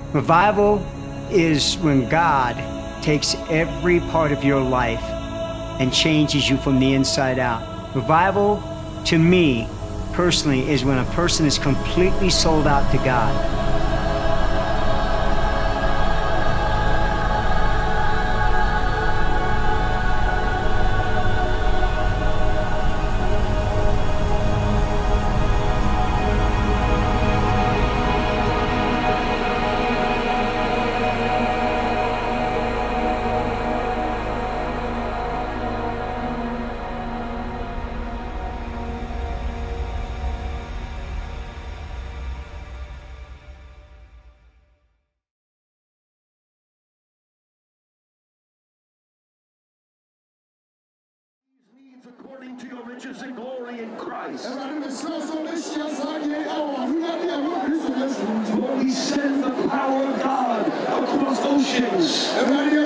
Revival is when God takes every part of your life and changes you from the inside out. Revival, to me, personally, is when a person is completely sold out to God. According to your riches and glory in Christ. Lord, we send the power of God across oceans.